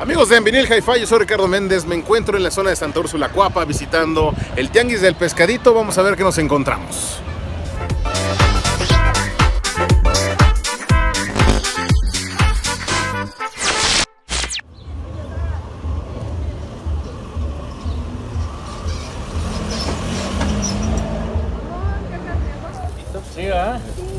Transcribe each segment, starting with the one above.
Amigos de Vinil Hi-Fi, yo soy Ricardo Méndez, me encuentro en la zona de Santa Úrsula, Coapa, visitando el Tianguis del Pescadito. Vamos a ver qué nos encontramos. Sí, ¿verdad?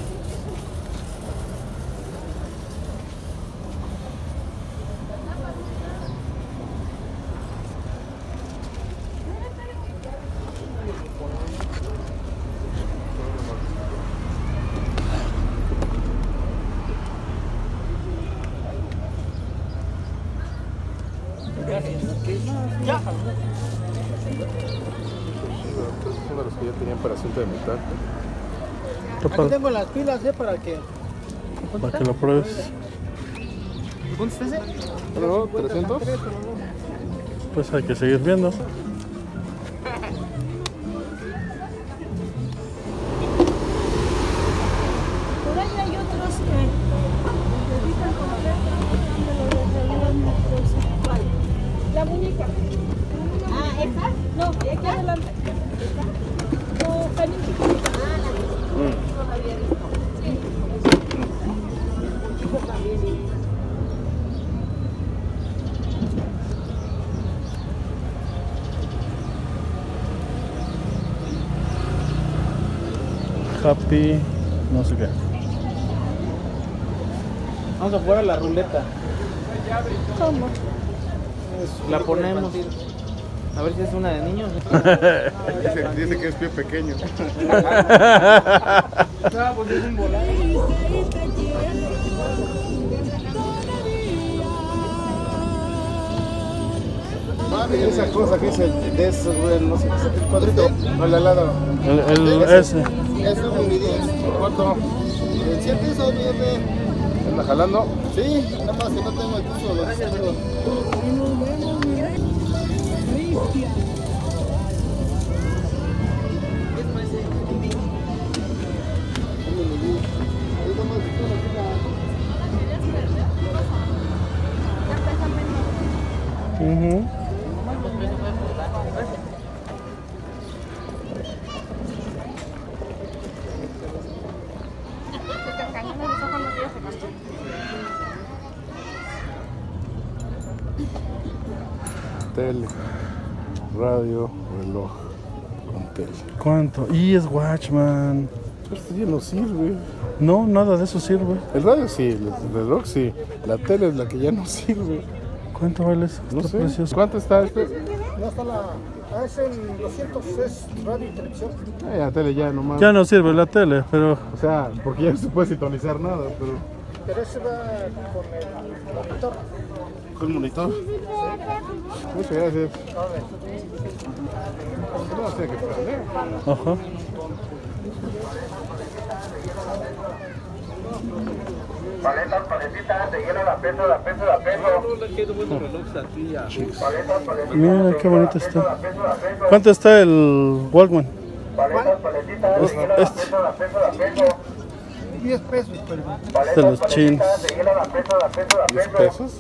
Ya. Uno de los que ya tenían para asunto de metal. Aquí tengo las pilas, para que lo pruebes. ¿Cuánto está ese? ¿Pero 300? Pues hay que seguir viendo. Por ahí hay otros que necesitan comprar. La muñeca. Ah, ¿esta? No, aquí adelante. No, también chiquitita. Ah, la no la había visto. Sí. Happy, no sé qué. Vamos a jugar a la ruleta. ¿Cómo? La ponemos. A ver si es una de niños. Dice que es pie pequeño. No, pues es un volado. Esa cosa que dice de eso, no sé, el cuadrito al lado. Ese. Es un video. ¿Cuánto? 100 pesos, fíjate. ¿Anda jalando? Sí, nada más que no tengo el curso de los cerdos. Tele, radio, reloj, con tele. ¿Cuánto? Y es Watchman. Esto ya no sirve. No, nada de eso sirve. El radio sí, el reloj sí. La tele es la que ya no sirve. ¿Cuánto vale eso? No Está sé. precioso. ¿Cuánto está este? Ya está la. Ah, es en 200, es radio y televisión. La tele ya nomás. Ya no sirve la tele, pero O sea, porque ya no se puede sintonizar nada, pero... Pero ese va con el monitor. ¿Con el monitor? Muchas gracias. No sé qué prender. ajá. Paletas, paletitas, de hielo, la peso. Mira qué bonito está. ¿Cuánto está el Walkman? Paletas, paletitas, de hielo, la peso. 10 pesos, pero. De los chins. De hielo, la peso. 10 pesos.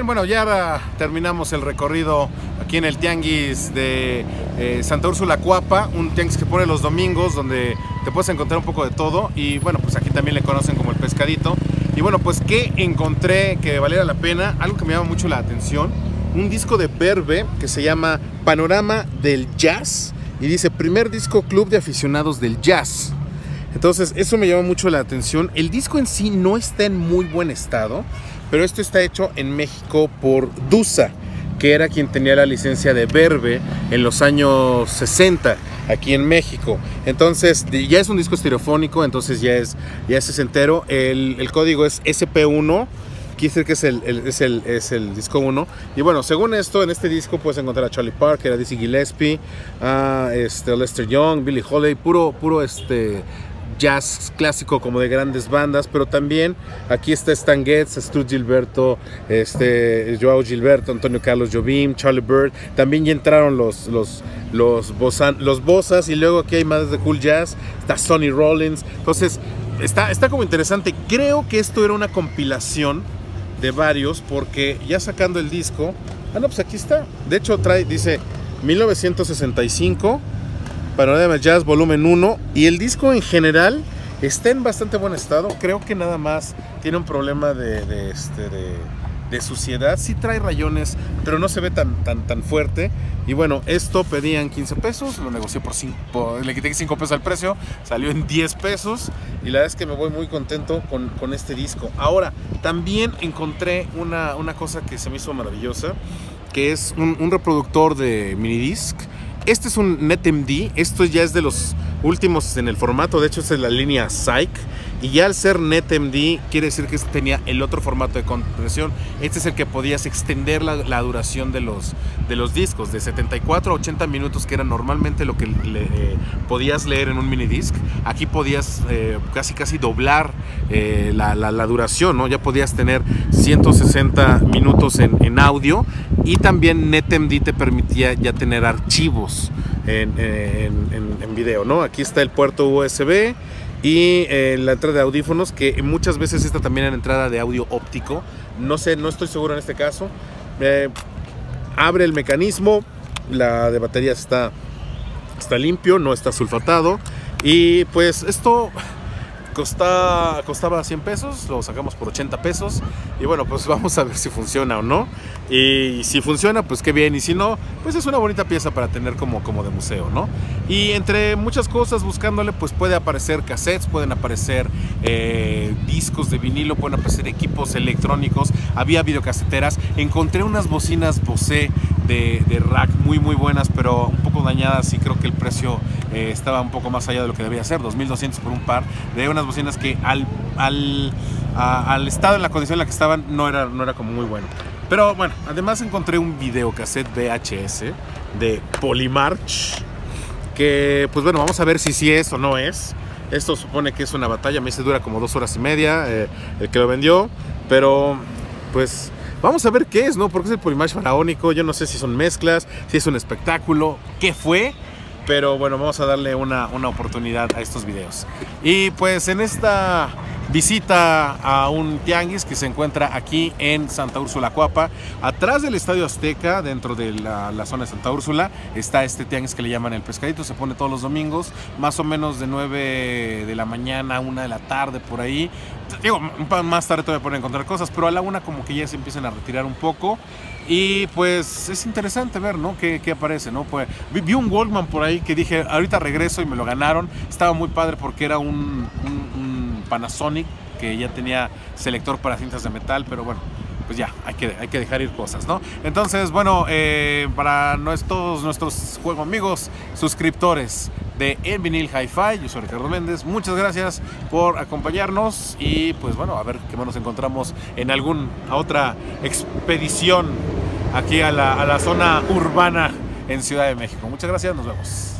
bien, bueno, ya terminamos el recorrido aquí en el tianguis de Santa Úrsula Cuapa, un tianguis que pone los domingos donde te puedes encontrar un poco de todo y bueno, pues aquí también le conocen como el pescadito. Y bueno, pues ¿qué encontré que valiera la pena? Algo que me llama mucho la atención, un disco de Verve que se llama Panorama del Jazz y dice primer disco club de aficionados del jazz. Entonces eso me llama mucho la atención. El disco en sí no está en muy buen estado, pero esto está hecho en México por DUSA, que era quien tenía la licencia de Verve en los años 60 aquí en México. Entonces ya es un disco estereofónico, entonces ya es sesentero. El código es SP1, quiere decir que es el disco 1. Y bueno, según esto, en este disco puedes encontrar a Charlie Parker, a Dizzy Gillespie, a Lester Young, Billie Holiday, puro jazz clásico como de grandes bandas, pero también aquí está Stan Getz, Stu Gilberto, Joao Gilberto, Antonio Carlos Jobim, Charlie Bird. También ya entraron los bossas y luego aquí hay más de cool jazz, está Sonny Rollins. Entonces está como interesante. Creo que esto era una compilación de varios, porque ya sacando el disco, no, pues aquí está. De hecho dice 1965 Panorama Jazz volumen 1, y el disco en general está en bastante buen estado. Creo que nada más tiene un problema de suciedad. Sí trae rayones, pero no se ve tan fuerte. Y bueno, esto pedían 15 pesos, lo negocié por 5, le quité 5 pesos al precio, salió en 10 pesos y la verdad es que me voy muy contento con este disco. Ahora, también encontré una cosa que se me hizo maravillosa, que es un reproductor de minidisc. Este es un NetMD, esto ya es de los últimos en el formato, de hecho es de la línea Psych, y ya al ser NetMD quiere decir que tenía el otro formato de compresión. Este es el que podías extender la duración de los discos, de 74 a 80 minutos, que era normalmente lo que podías leer en un minidisc. Aquí podías casi doblar la duración, ¿no? Ya podías tener 160 minutos en audio, y también NetMD te permitía ya tener archivos en video, ¿no? Aquí está el puerto USB y la entrada de audífonos, que muchas veces esta también era entrada de audio óptico. No sé, no estoy seguro en este caso. Abre el mecanismo, la de batería está limpio, no está sulfatado, y pues esto costaba 100 pesos, lo sacamos por 80 pesos y bueno, pues vamos a ver si funciona o no, y si funciona pues qué bien, y si no, pues es una bonita pieza para tener como de museo, ¿no? Y entre muchas cosas buscándole, pues puede aparecer cassettes, pueden aparecer discos de vinilo, pueden aparecer equipos electrónicos, había videocaseteras, encontré unas bocinas Bose de rack muy buenas, pero un poco dañadas, y creo que el precio estaba un poco más allá de lo que debía ser, 2,200 por un par, de unas bocinas que al estado, en la condición en la que estaban, no era como muy bueno. Pero bueno, además encontré un videocassette VHS de Polymarch, que pues bueno, vamos a ver si sí es o no es. Esto supone que es una batalla, me dice dura como 2 horas y media, el que lo vendió, pero pues vamos a ver qué es, ¿no? Porque es el Polymarch faraónico, yo no sé si son mezclas, si es un espectáculo, qué fue, pero bueno, vamos a darle una oportunidad a estos videos. Y pues en esta visita a un tianguis que se encuentra aquí en Santa Úrsula Cuapa, atrás del Estadio Azteca, dentro de la zona de Santa Úrsula, está este tianguis que le llaman el Pescadito. Se pone todos los domingos, más o menos de 9 de la mañana a 1 de la tarde, por ahí. Digo, más tarde todavía pueden encontrar cosas, pero a la 1 como que ya se empiezan a retirar un poco. Y pues es interesante ver, ¿no? ¿Qué aparece, ¿no? Pues vi un Walkman por ahí que dije, ahorita regreso, y me lo ganaron. Estaba muy padre porque era un Panasonic que ya tenía selector para cintas de metal, pero bueno, pues ya, hay que dejar ir cosas, ¿no? Entonces, bueno, para todos nuestros juego amigos, suscriptores de En Vinil Hi-Fi, yo soy Ricardo Méndez, muchas gracias por acompañarnos, y pues bueno, a ver qué más nos encontramos en a otra expedición aquí a la zona urbana en Ciudad de México. Muchas gracias, nos vemos.